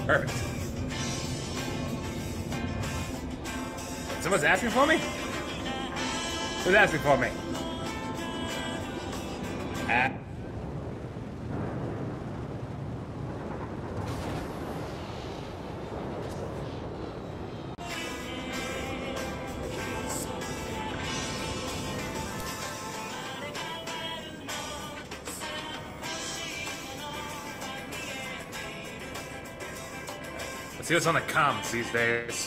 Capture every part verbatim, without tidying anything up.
Perfect. Someone's asking for me? Who's asking for me? Ah. Let's see what's on the comms these days.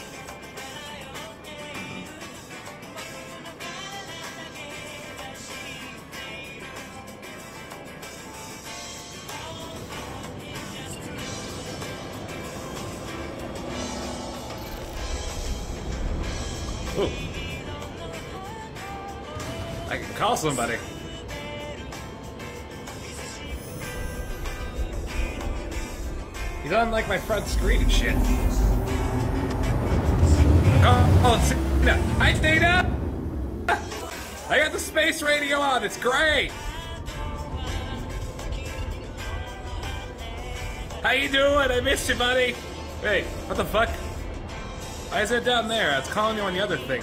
Ooh. I can call somebody. He's on like my front screen and shit. Oh, oh it's Dana. Hi, Dana! I got the space radio on, it's great! How you doing? I missed you, buddy! Hey, what the fuck? Why is it down there? I was calling you on the other thing.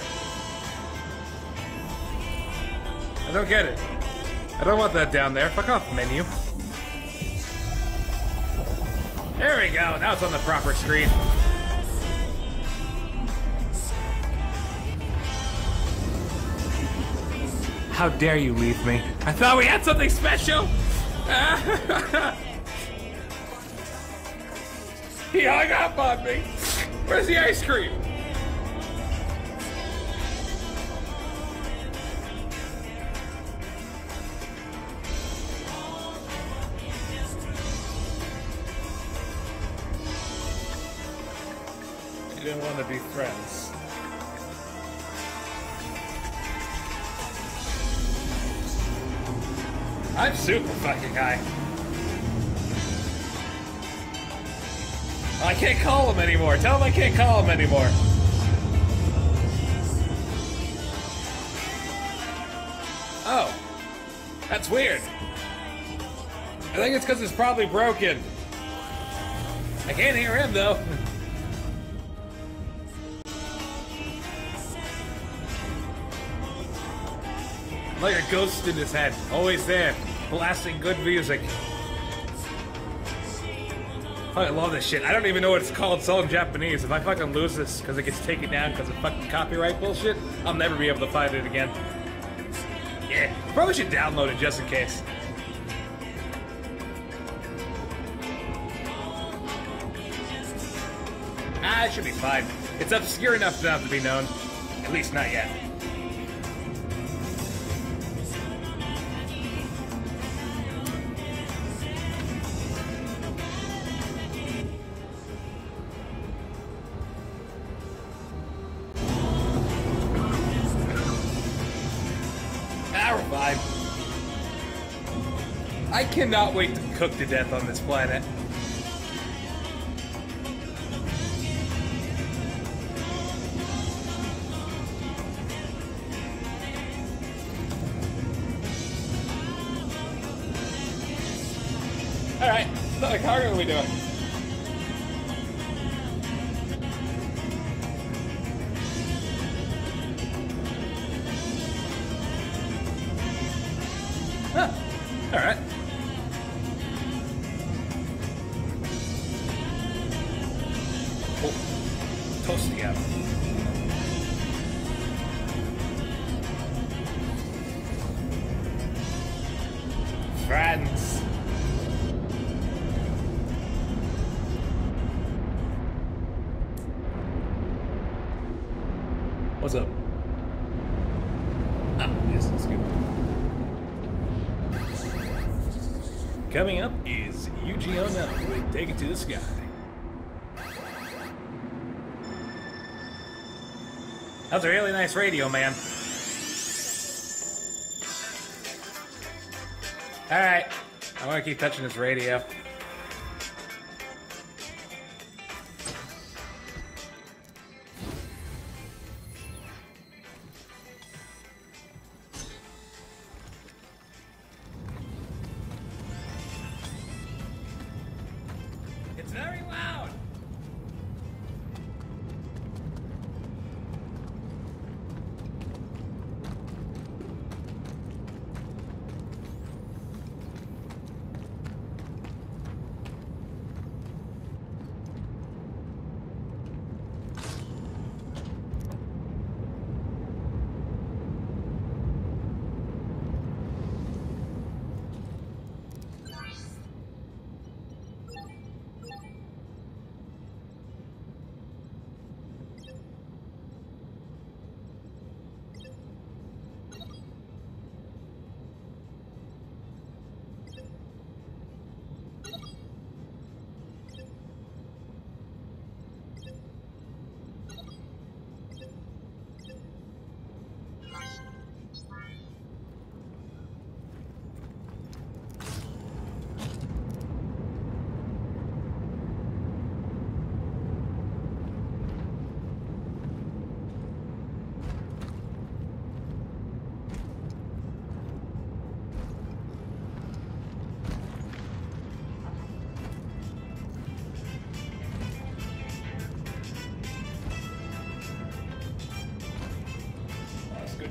I don't get it. I don't want that down there. Fuck off, menu. There we go. Now it's on the proper screen. How dare you leave me? I thought we had something special! He hung up on me! Where's the ice cream? You didn't want to be friends. I'm super fucking high. I can't call him anymore. Tell him I can't call him anymore. Oh. That's weird. I think it's because it's probably broken. I can't hear him, though. Like a ghost in his head. Always there. Blasting good music. I love this shit. I don't even know what it's called. It's all in Japanese. If I fucking lose this because it gets taken down because of fucking copyright bullshit, I'll never be able to find it again. Yeah, probably should download it just in case. Ah, it should be fine. It's obscure enough to not to be known. At least not yet. I cannot wait to cook to death on this planet. Alright, so what cargo are we doing? Huh, alright. Toast together. Friends. What's up? Ah, yes, that's good. Coming up is U G O nine with Take It to the Sky. That was a really nice radio, man. Alright. I want to keep touching this radio. It's very loud!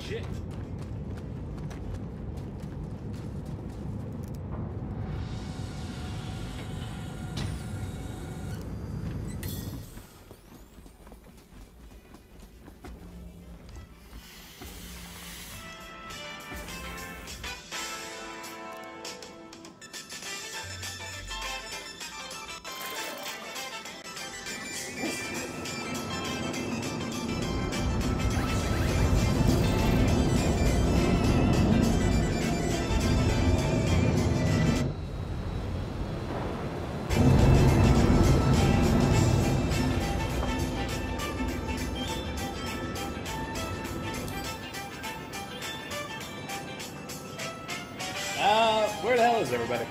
shit. Uh, where the hell is everybody?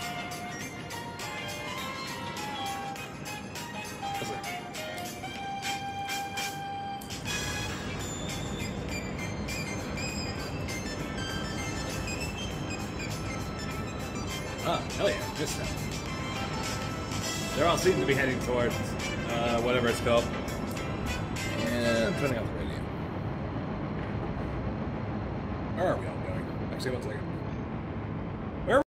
Oh, hell yeah, just now. They're all seem to be heading towards, uh, whatever it's called. And I'm turning off the radio. Where are we all going? Actually, one second.